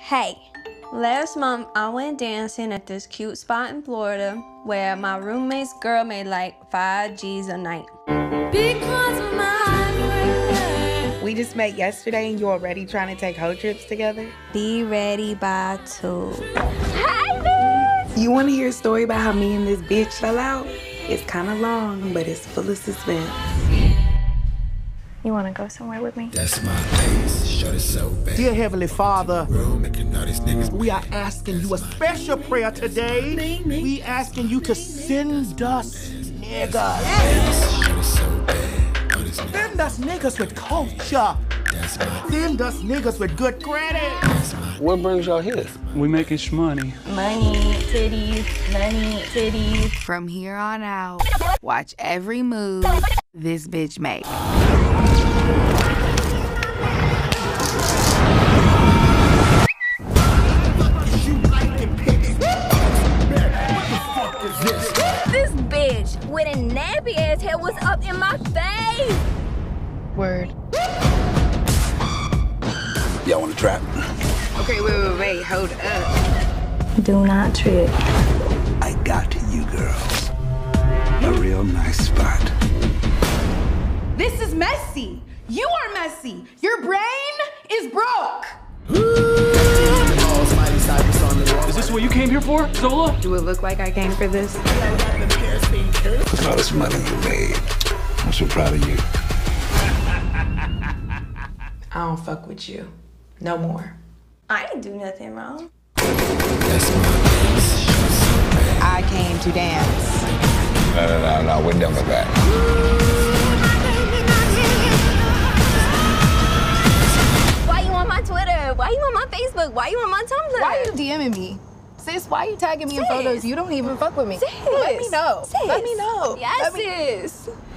Hey, last month I went dancing at this cute spot in Florida where my roommate's girl made like 5 G's a night. Because of my We just met yesterday and you're already trying to take hoe trips together? Be ready by 2. Hi, bitch! You want to hear a story about how me and this bitch fell out? It's kind of long, but it's full of suspense. You want to go somewhere with me? That's my face. Shut it so bad. Dear Heavenly Father, we are asking you a special prayer today. We asking you to send us niggas. Send us niggas with culture. Send us niggas with good credit. What brings y'all here? We making shmoney. Money, titties, money, titties. From here on out, watch every move this bitch makes. This bitch with a nappy ass hair was up in my face. Word. Y'all want to trap? Okay, wait, hold up. Do not trip. I got you, girls. A real nice spot. This is messy. You are messy. Your brain is broke. Is this what you came here for, Zola? Do it look like I came for this? Look at all this money you made. I'm so proud of you. I don't fuck with you. No more. I didn't do nothing wrong. I came to dance. No, we're done with that. Why you on my Twitter? Why you on my Facebook? Why you on my Tumblr? Why are you DMing me? Sis, why are you tagging me in photos? You don't even fuck with me. Sis. Let me know. Sis. Let me know. Yes, Let me... sis.